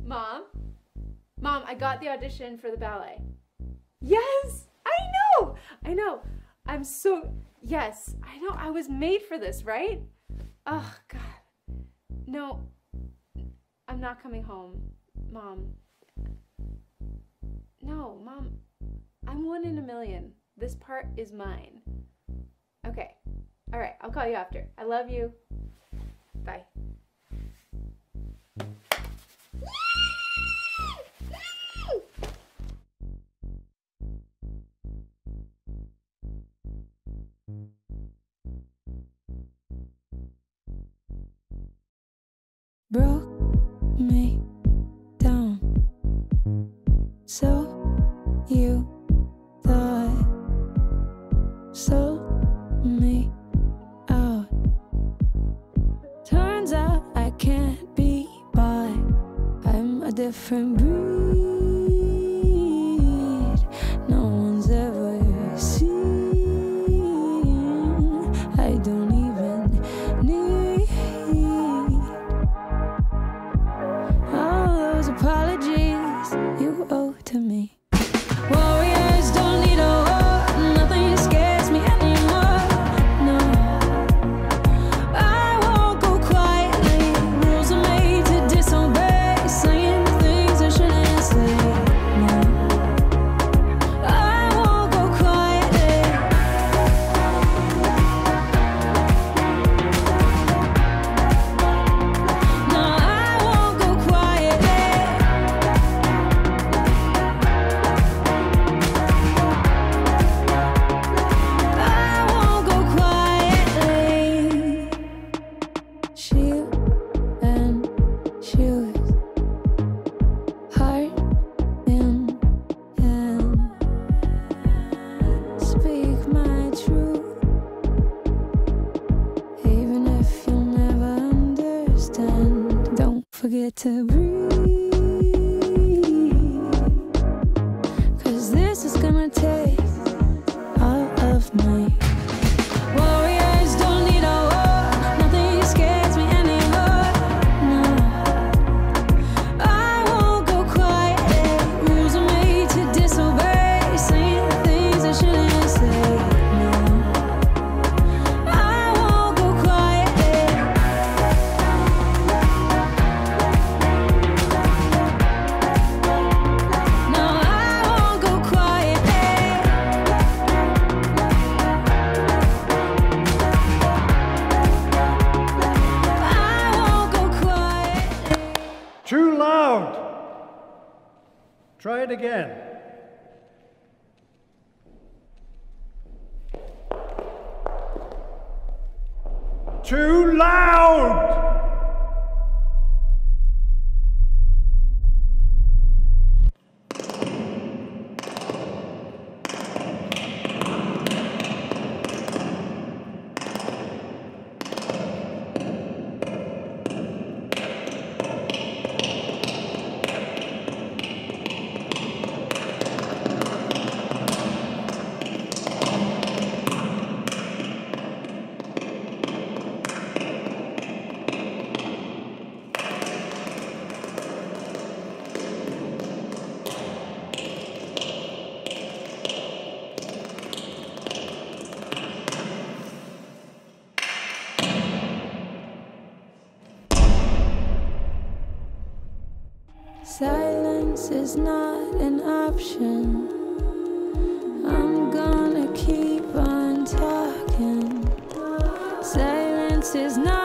Mom? Mom, I got the audition for the ballet. Yes! I know! I'm so... Yes, I know. I was made for this, right? Oh, God. No, I'm not coming home, Mom. No, Mom, I'm 1 in a million. This part is mine. Okay. All right, I'll call you after. I love you. Bye. Broke me down, so you thought, sold me out. Turns out I can't be bought. I'm a different breed. No one's ever seen. I don't even need all those apologies you owe to me. Warriors don't need a war. Nothing scares me anymore. No, I won't go quietly. Rules are made to disobey. Saying things I shouldn't say. No, I won't go quietly. No, I won't go quietly. I won't go quietly. Shoot and shoes, heart in hand. Speak my truth, even if you'll never understand. Don't forget to breathe, 'cause this is gonna take all of me. Warriors don't need a war. Nothing scares me anymore. No, I won't go quietly. Rules are made to disobey. Saying things I shouldn't say. No, I won't go quietly. No, I won't go quietly. I won't go quietly. Too loud! Try it again. Too loud! Silence is not an option. I'm gonna keep on talking. Silence is not